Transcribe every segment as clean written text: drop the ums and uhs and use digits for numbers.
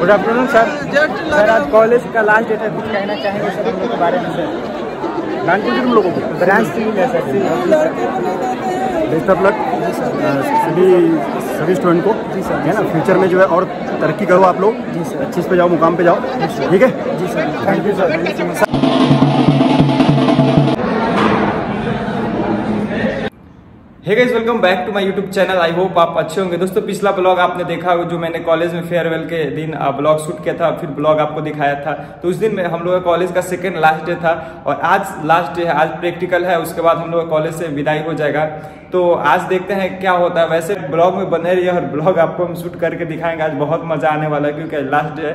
Good afternoon sir. Sir आज college का last date है, कुछ कहना चाहेंगे सर हम लोग के बारे में? सर तुम लोगों को ब्रांच टीम है सर। बेस्ट ऑफ लक सभी स्टूडेंट को, जी सर, है ना। फ्यूचर में जो है और तरक्की करो आप लोग, जी सर। अच्छे पे जाओ, मुकाम पे जाओ, ठीक है। जी sir, thank you sir. Hey guys, welcome back to my YouTube channel. I hope आप अच्छे होंगे। दोस्तों पिछला ब्लॉग आपने देखा जो मैंने कॉलेज में फेयरवेल के दिन ब्लॉग शूट किया था, फिर ब्लॉग आपको दिखाया था। तो उस दिन में हम लोग का कॉलेज का सेकंड लास्ट डे था और आज लास्ट डे है। आज प्रैक्टिकल है, उसके बाद हम लोग कॉलेज से विदाई हो जाएगा। तो आज देखते हैं क्या होता है। वैसे ब्लॉग में बने रहिए और ब्लॉग आपको हम शूट करके दिखाएंगे। आज बहुत मजा आने वाला है क्योंकि लास्ट डे है।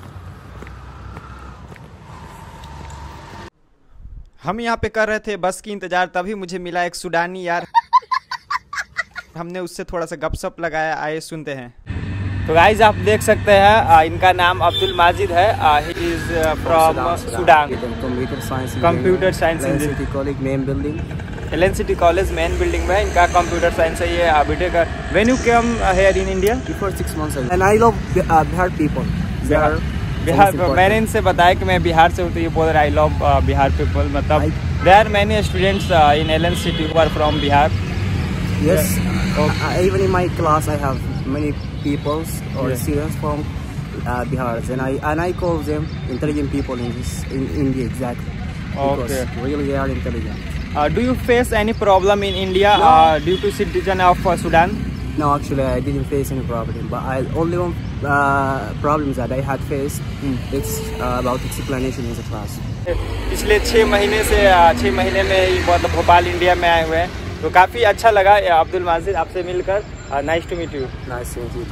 हम यहाँ पे कर रहे थे बस की इंतजार, तभी मुझे मिला एक सूडानी यार। हमने उससे थोड़ा सा गपशप लगाया, आइए सुनते हैं। तो गाइज आप देख सकते हैं इनका नाम अब्दुल माजिद है। He is from Sudan. Computer science main building, LNCT college main building में इनका कंप्यूटर साइंस है। ये बीटेक का। When you come here in India? Before 6 months ago. And I love Bihar people. Bihar मैंने इनसे बताया कि मैं बिहार से हूँ, तो ये बोल रहा है आई लव बिहार पीपल। मतलब there are many students in LNCT who are from Bihar. Yes. Even in my class, I have many people or students from Bihar, and I call them intelligent people in India, exactly. Because really they are intelligent. Do you face any problem in India due to citizen of Sudan? No, actually I didn't face any problem, but only one problem that I had faced, it's about explanation in the class. पिछले 6 महीने से 6 महीने में मतलब Bhopal India में आए हुए हैं, तो काफ़ी अच्छा लगा अब्दुल माजिद आपसे मिलकर। Nice to meet you. Nice to meet you.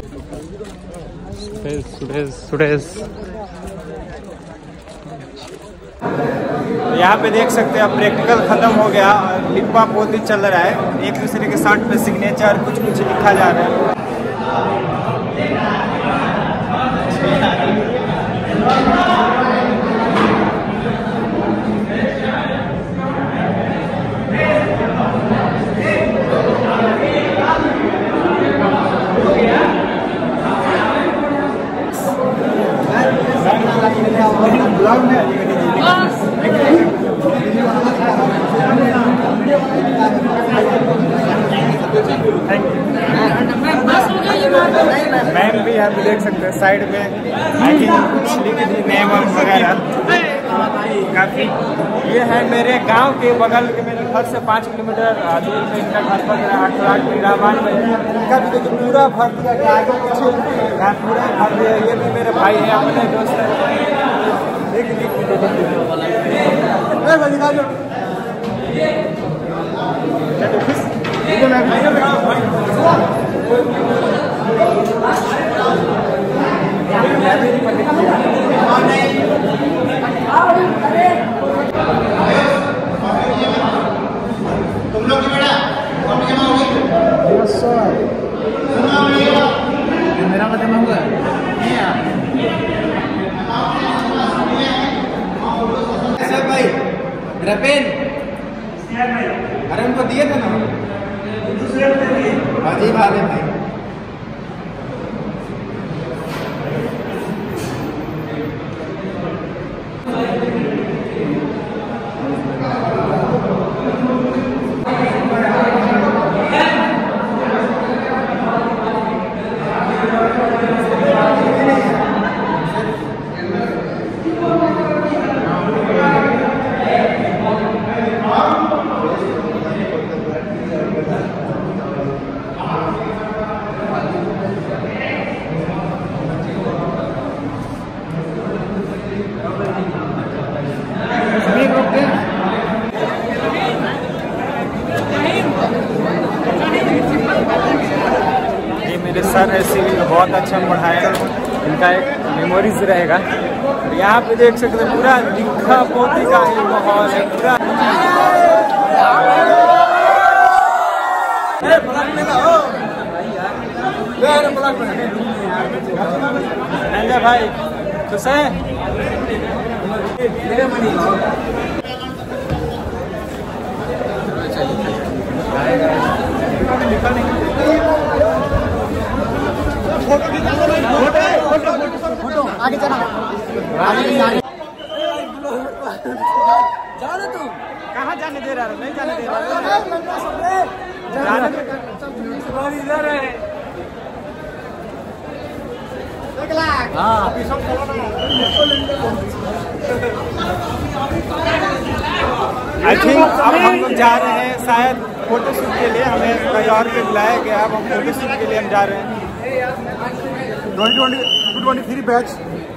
यहाँ पे देख सकते हैं आप प्रैक्टिकल खत्म हो गया और लिपा पोती चल रहा है। एक दूसरे के शर्ट पे सिग्नेचर कुछ लिखा जा रहा है। मैम भी यहाँ पे देख सकते हैं साइड में कुछ लिख दी नेम वगैरह। काफ़ी ये है मेरे गांव के बगल के, मेरे घर से 5 किलोमीटर दूर में इनका घर पर रहमान में। इनका भी देखिए पूरा भर दिया गया, आगे पीछे पूरा भर दिया। ये भी मेरे भाई है, अपने दोस्त है। तुम लोग की बेटा कौन जमा होगी? मेरा का जमा हुआ है। भाई मेरा पेन अरे उनको दिए थे ना, अजीब बात है भाई। सर है सिविल, बहुत अच्छा पढ़ाया। इनका एक मेमोरीज रहेगा। यहाँ पे देख सकते हैं पूरा लिखा पोती का एक माहौल है पूरा। भाई खुश है? लिखा नहीं फोटो आगे चला जाने तू कहाँ जाने दे रहा है? नहीं जाने दे रहा है। आई थिंक अब हम लोग जा रहे हैं शायद फोटो शूट के लिए, हमें कहीं और पे बुलाया गया, अब हम फोटो शूट के लिए हम जा रहे हैं। 2023 बैच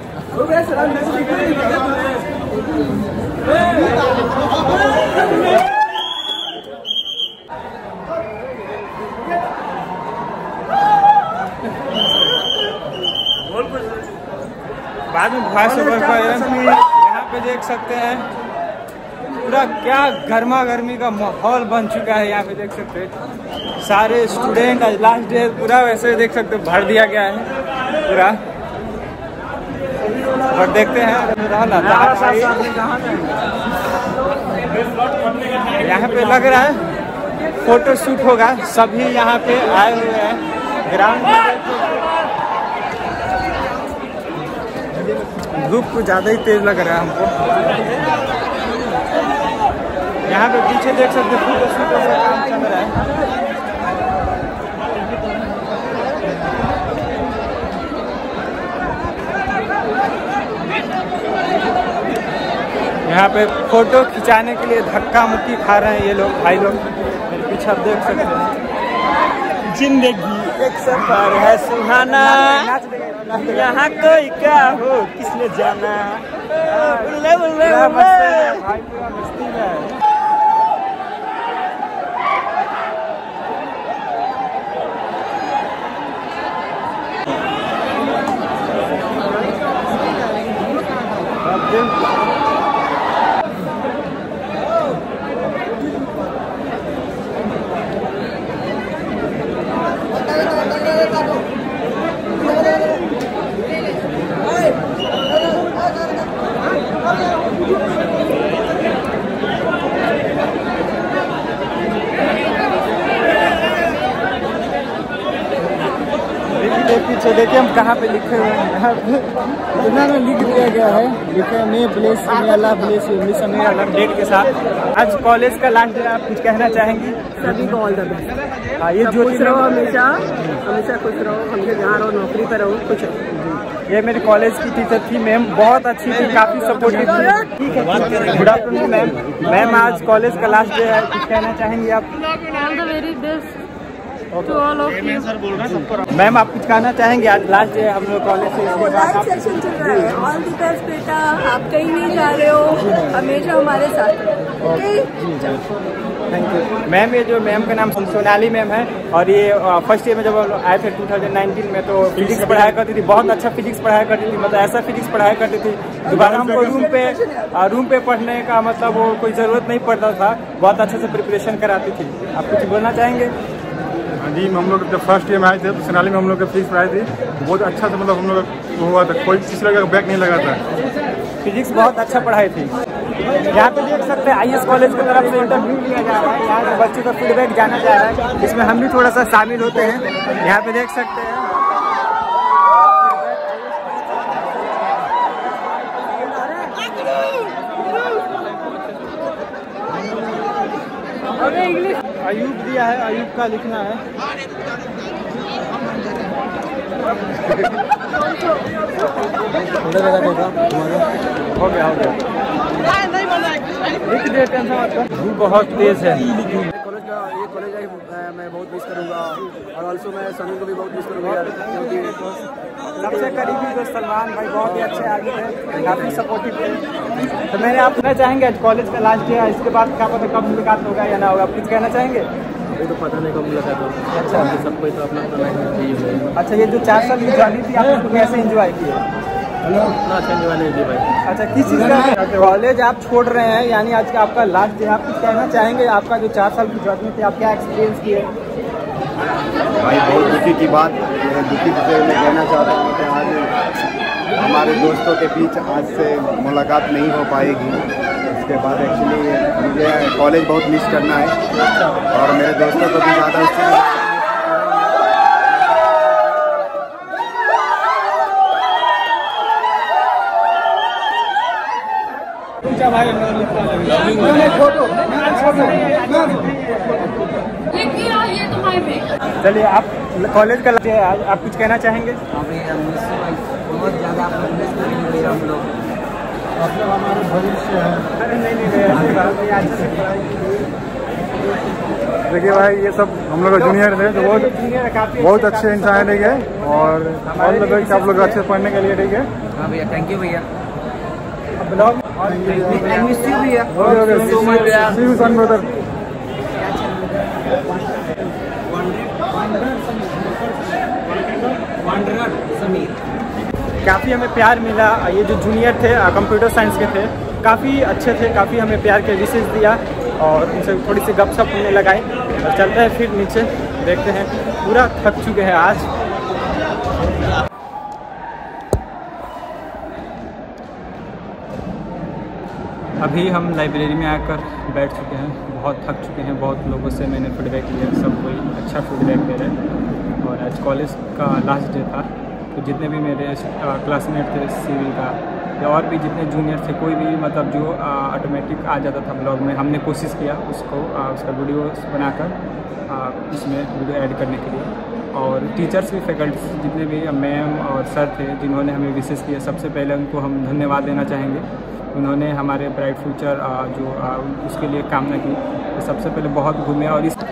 बाद में यहाँ पे देख सकते हैं पूरा क्या गर्मा गर्मी का माहौल बन चुका है। यहाँ पे देख सकते हैं सारे स्टूडेंट आज लास्ट डे पूरा वैसे देख सकते हैं भर दिया गया है पूरा। और देखते हैं यहाँ पे लग रहा है फोटो शूट होगा, सभी यहाँ पे आए हुए हैं ग्राउंड में। धूप कुछ ज़्यादा ही तेज लग रहा है हमको। यहाँ पे पीछे देख सकते हैं फोटो शूट का काम चल रहा है। यहाँ पे फोटो खिंचाने के लिए धक्का मुक्की खा रहे हैं ये लोग, भाई लोग। मेरे पीछे आप देख सकते हैं। जिंदगी एक सफर है सुहाना, यहाँ कोई क्या हो किसने जाना। बुल्ले बुल्ले भाई पूरा मस्ती में। पीछे देखिए हम कहाँ पे लिखे हुए हैं। यहाँ पे इतना में लिख दिया गया है, लिखे may bless may Allah bless you miss may Allah date के साथ। आज कॉलेज का लास्ट डे, आप कुछ कहना चाहेंगी? सभी को ऑल द बेस्ट। हाँ, ये जो खुश रहो, हमेशा हमेशा खुश रहो, हमसे जहाँ रहो नौकरी पर रहो, खुश रहो। ये मेरे कॉलेज की टीचर थी मैम, बहुत अच्छी थी, काफी सपोर्टिव थी। Good afternoon ma'am. मैम आज कॉलेज का लास्ट डे है, कुछ कहना चाहेंगी आप? All the very best to all of you. Ma'am आप कुछ कहना चाहेंगे? आज लास्ट डे हम लोग कॉलेज से, इसके बाद आप सेशन चल रहा है। ऑल द बेस्ट बेटा, आप कहीं नहीं जा रहे हो, हमेशा हमारे साथ। Okay, thank you ma'am. ये जो मैम का नाम सोनाली मैम है, और ये फर्स्ट ईयर में जब आए थे 2019 में, तो फिजिक्स पढ़ाया करती थी, बहुत अच्छा फिजिक्स पढ़ाया करती थी, मतलब ऐसा फिजिक्स पढ़ाया करती थी दोबारा हमको रूम पे पढ़ने का मतलब वो कोई ज़रूरत नहीं पड़ता था, बहुत अच्छे से प्रिपरेशन कराती थी। आप कुछ बोलना चाहेंगे? हाँ जी, हम लोग जब फर्स्ट ईयर में आए थे तो सोनाली में हम लोग का फीस पढ़ाई थी, बहुत अच्छा से मतलब हम लोग हुआ था, कोई किसी तरह का बैक नहीं लगा था। फिजिक्स बहुत अच्छा पढ़ाई थी। यहाँ पे देख सकते हैं IS कॉलेज की तरफ से इंटरव्यू लिया जा रहा है, यहाँ पे बच्चों का फीडबैक जाना जा रहा है, इसमें हम भी थोड़ा सा शामिल होते हैं। यहाँ पे देख सकते हैं अयूब दिया है, अयूब का लिखना है। हो गया लिख दे, टेंशन मत कर, धूप बहुत तेज है। कॉलेज का ये कॉलेज लाइफ मैं बहुत मिस करूँगा, और ऑल्सो मैं सनी को भी बहुत मिस करूँगा, क्योंकि सबसे करीबी दोस्त सलमान भाई बहुत ही अच्छे आदमी थे, काफ़ी सपोर्टिव थे। तो मैंने आप कहना चाहेंगे आज कॉलेज का लास्ट डे है, इसके बाद क्या पता कब मुलाकात होगा या ना होगा, आप कुछ कहना चाहेंगे? अभी तो पता नहीं कब मुलाकात होगा। अच्छा, सबको तो अपना अच्छा, ये जो 4 साल की जर्नी थी आपने कैसे एंजॉय किया? इतना अच्छा एंजॉय नहीं थी भाई। अच्छा, किस चीज़ का कॉलेज आप छोड़ रहे हैं, यानी आज का आपका लास्ट डे, आप कुछ कहना चाहेंगे? आपका जो 4 साल की जर्नी थी, आप क्या एक्सपीरियंस किए? भाई बहुत दुखी की बात, दुखी से मैं कहना चाहता हूँ कि आज हमारे दोस्तों के बीच आज से मुलाकात नहीं हो पाएगी। इसके बाद एक्चुअली मुझे कॉलेज बहुत मिस करना है, और मेरे दोस्तों को भी ज़्यादा उससे चलिए, आप कॉलेज का आज आप कुछ कहना चाहेंगे? बहुत ज़्यादा हम लोग मतलब हमारे भविष्य है। नहीं, देखिए भाई, ये सब हम लोग जूनियर थे तो बहुत अच्छे इंसान है, ठीक है। और आप लोग अच्छे पढ़ने के लिए, ठीक है। हाँ भैया, थैंक यू भैया। ब्लॉग काफ़ी हमें प्यार मिला। ये जो जूनियर थे कंप्यूटर साइंस के थे, काफ़ी अच्छे थे, काफ़ी हमें प्यार के विशेष दिया और उनसे थोड़ी सी गपशप होने लगाई। और चलते हैं फिर नीचे, देखते हैं। पूरा थक चुके हैं आज। अभी हम लाइब्रेरी में आकर बैठ चुके हैं, बहुत थक चुके हैं। बहुत लोगों से मैंने फीडबैक लिया, सब कोई अच्छा फीडबैक दे रहे हैं। और आज कॉलेज का लास्ट डे था, तो जितने भी मेरे क्लासमेट थे सिविल का या और भी जितने जूनियर थे, कोई भी मतलब जो ऑटोमेटिक आ जाता था ब्लॉग में, हमने कोशिश किया उसको उसका वीडियो बनाकर उसमें वीडियो ऐड करने के लिए। और टीचर्स भी, फैकल्टी जितने भी मैम और सर थे जिन्होंने हमें विशेष किया, सबसे पहले उनको हम धन्यवाद देना चाहेंगे। उन्होंने हमारे ब्राइट फ्यूचर जो उसके लिए कामना की। तो सबसे पहले बहुत घूमे और इस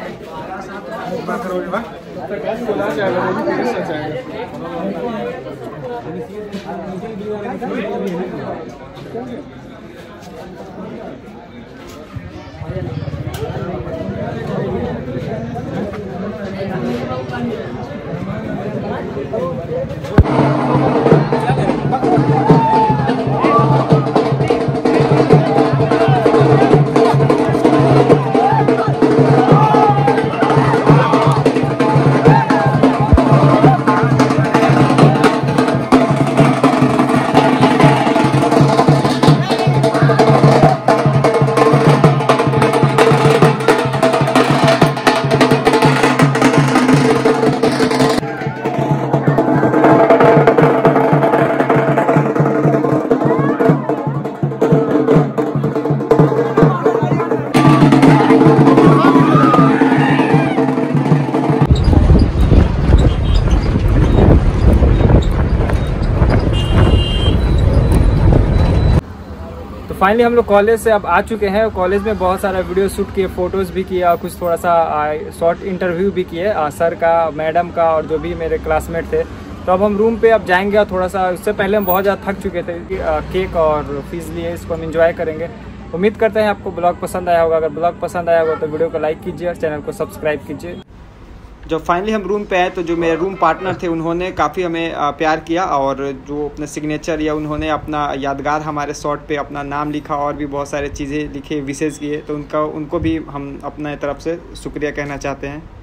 फाइनली हम लोग कॉलेज से अब आ चुके हैं। कॉलेज में बहुत सारा वीडियो शूट किए, फ़ोटोज़ भी किए और कुछ थोड़ा सा शॉर्ट इंटरव्यू भी किए सर का, मैडम का और जो भी मेरे क्लासमेट थे। तो अब हम रूम पे अब जाएंगे और थोड़ा सा, उससे पहले हम बहुत ज़्यादा थक चुके थे। केक और फीस लिए, इसको हम इंजॉय करेंगे। उम्मीद करते हैं आपको ब्लॉग पसंद आया होगा। अगर ब्लॉग पसंद आया होगा तो वीडियो को लाइक कीजिए और चैनल को सब्सक्राइब कीजिए। जब फाइनली हम रूम पे आए तो जो मेरे रूम पार्टनर थे उन्होंने काफ़ी हमें प्यार किया और जो अपने सिग्नेचर या उन्होंने अपना यादगार हमारे शॉर्ट पे अपना नाम लिखा और भी बहुत सारी चीज़ें लिखे, विशेष किए। तो उनको भी हम अपने तरफ से शुक्रिया कहना चाहते हैं।